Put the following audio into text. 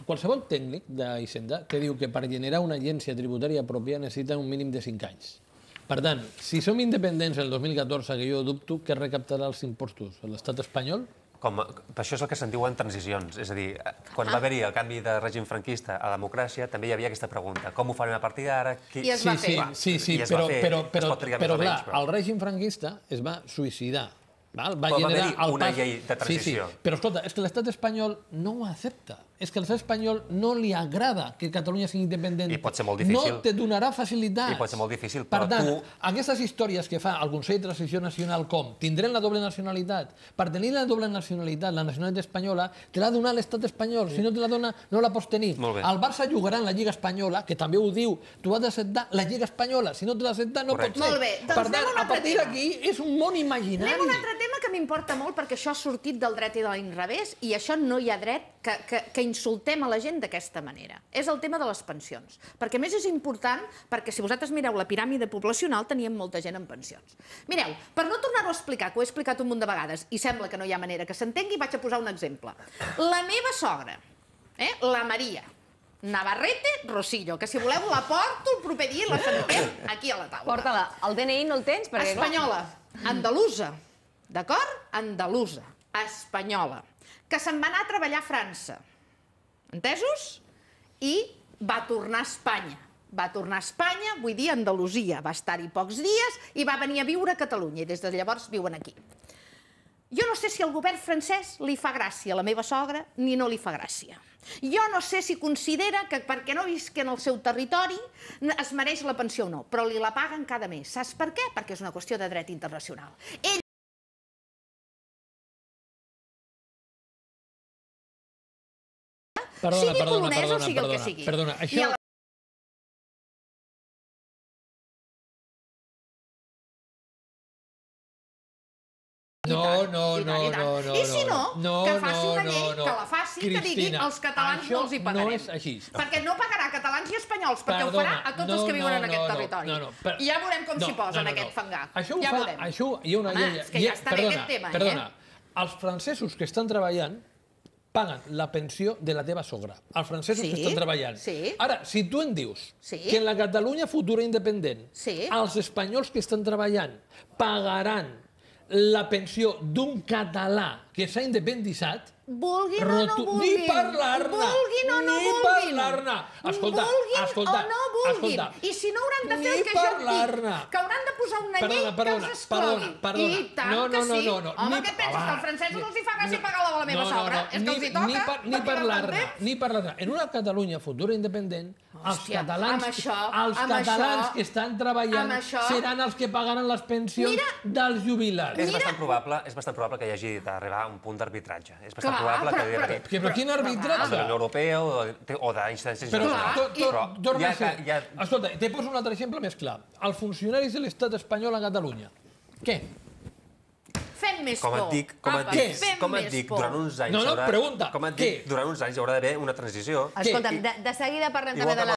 qualsevol tècnic d'Hisenda te diu que per generar una agència tributària pròpia necessita un mínim de 5 anys. Per tant, si som independents el 2014, que jo dubto, què recaptarà els impostos? L'estat espanyol? Per això és el que se'n diuen transicions. És a dir, quan va haver-hi el canvi de règim franquista a democràcia, també hi havia aquesta pregunta. Com ho farem a partir d'ara? I es va fer. Sí, però clar, el règim franquista es va suïcidar. Va haver-hi una llei de transició. Però escolta, és que l'estat espanyol no ho accepta. És que a l'estat espanyol no li agrada que Catalunya sigui independent. I pot ser molt difícil. No te donarà facilitats. I pot ser molt difícil, però per tant, aquestes històries que fa el Consell de Transició Nacional com tindrem la doble nacionalitat. Per tenir la doble nacionalitat, la nacionalitat espanyola, te l'ha de donar l'estat espanyol. Si no te la dona, no la pots tenir. El Barça jugarà en la Lliga Espanyola, que també ho diu, tu has d'acceptar la Lliga Espanyola. Si no te l'accepta, no pot ser. Molt bé, doncs anem a un altre tema. A partir d'aquí és un món imaginari. Anem a un altre tema que m'importa molt perquè això ha sortit del dret i de l'inrevés i això no hi ha dret que insultem a la gent d'aquesta manera. És el tema de les pensions. Perquè a més és important perquè si vosaltres mireu la piràmide poblacional teníem molta gent en pensions. Mireu, per no tornar-ho a explicar, que ho he explicat un munt de vegades i sembla que no hi ha manera que s'entengui, vaig a posar un exemple. La meva sogra, la Maria Navarrete Rosillo, que si voleu la porto el proper dia i la sentem aquí a la taula. Porta-la. El DNI no el tens? Espanyola, andalusa, d'acord? Andalusa, espanyola, que se'n va anar a treballar a França, entesos? I va tornar a Espanya. Va tornar a Espanya, vull dir, a Andalusia. Va estar-hi pocs dies i va venir a viure a Catalunya. I des de llavors viuen aquí. Jo no sé si al govern francès li fa gràcia a la meva sogra ni no li fa gràcia. Jo no sé si considera que perquè no visqui en el seu territori es mereix la pensió o no, però li la paguen cada mes. Saps per què? Perquè és una qüestió de dret internacional. Sigui polonès o sigui el que sigui. Perdona, això... No. I si no, que faci una llei, que la faci, que digui als catalans no els hi pagarem. No és així. Perquè no pagarà catalans i espanyols, perquè ho farà a tots els que viuen en aquest territori. I ja veurem com s'hi posen aquest fangar. Ja veurem. Això hi ha una llei... És que ja està bé aquest tema, Perdona, els francesos que estan treballant paguen la pensió de la teva sogra. Els francesos que estan treballant. Ara, si tu em dius que en la Catalunya futura independent els espanyols que estan treballant pagaran la pensió d'un català que s'ha independitzat, vulguin o no vulguin. Ni parlar-ne. Vulguin o no vulguin. Ni parlar-ne. Escolta. Vulguin o no vulguin. I si no hauran de fer el que jo dic, que hauran de posar una llei que els exclogui. I tant que sí. Home, què penses? Que als francesos els hi fa gràcia pagar la de la meva sogra? És que els hi toca. Ni parlar-ne. Ni parlar-ne. En una Catalunya futura independent, els catalans que estan treballant seran els que pagaran les pensions dels jubilats. És bastant probable que hi hagi d'arribar a un punt d'arbitratge. És bastant probable que hi hagi d'arribar. Però quin arbitratge? De la Unió Europea o d'instàncies internacionals. Escolta, te poso un altre exemple més clar. Els funcionaris de l'estat espanyol a Catalunya. Què? Fem més por. Com et dic, durant uns anys... No, pregunta. Com et dic, durant uns anys hi haurà d'haver una transició. Escolta'm, de seguida parlem també de la...